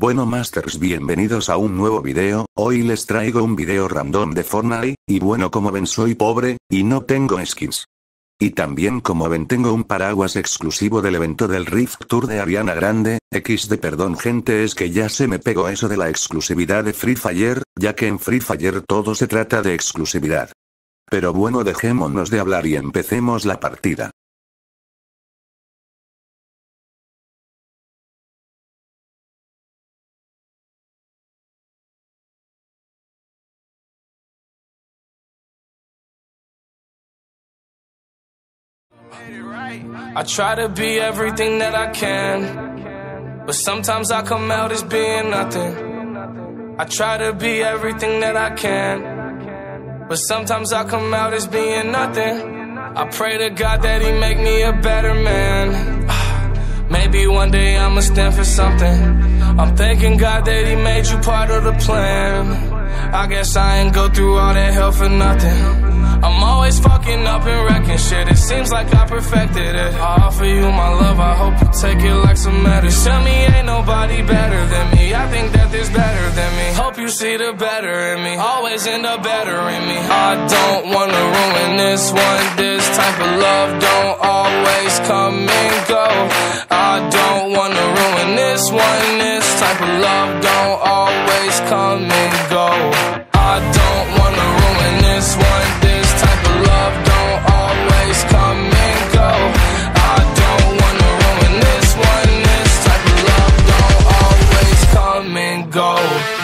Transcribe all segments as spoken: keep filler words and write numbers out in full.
Bueno Masters, bienvenidos a un nuevo video. Hoy les traigo un video random de Fortnite, y bueno, como ven soy pobre, y no tengo skins. Y también como ven tengo un paraguas exclusivo del evento del Rift Tour de Ariana Grande. equis de perdón gente, es que ya se me pegó eso de la exclusividad de Free Fire, ya que en Free Fire todo se trata de exclusividad. Pero bueno, dejémonos de hablar y empecemos la partida. I try to be everything that I can, but sometimes I come out as being nothing. I try to be everything that I can, but sometimes I come out as being nothing. I pray to God that He make me a better man. Maybe one day I'ma stand for something. I'm thanking God that He made you part of the plan. I guess I ain't go through all that hell for nothing. I'm always fucking up and wrecking shit. It seems like I perfected it. I offer you my love, I hope you take it like some medicine. Tell me ain't nobody better than me. I think that there's better than me. Hope you see the better in me. Always end up better in me. I don't wanna ruin this one. This type of love don't always come and go. I don't wanna ruin this one. This type of love don't always come and go. I don't wanna ruin this one. This type of love don't always come and go. I don't wanna ruin this one. This type of love don't always come and go.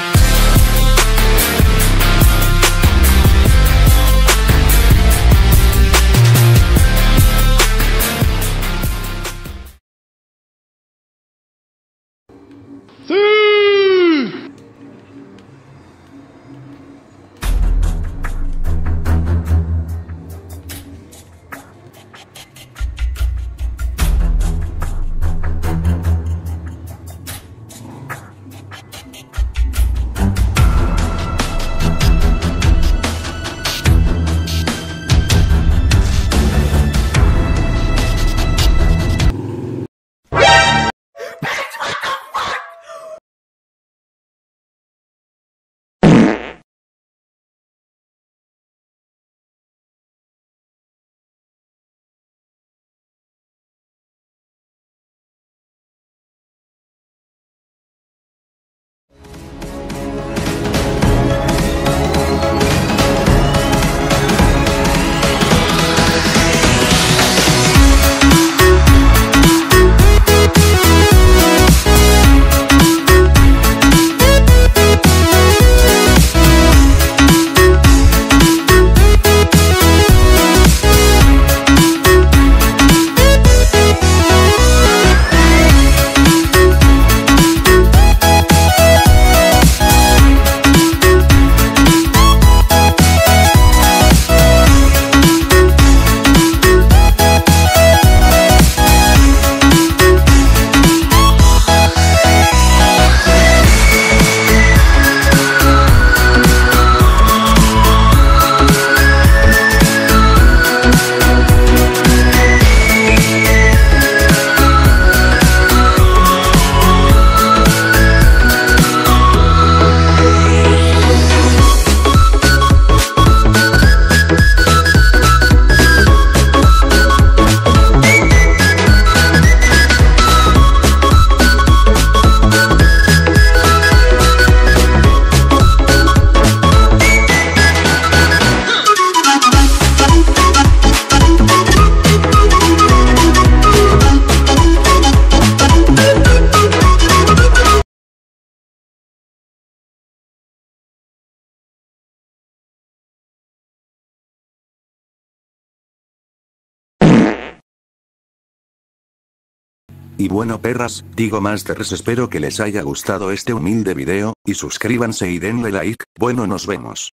Y bueno perras, digo Masters, espero que les haya gustado este humilde video, y suscríbanse y denle like. Bueno, nos vemos.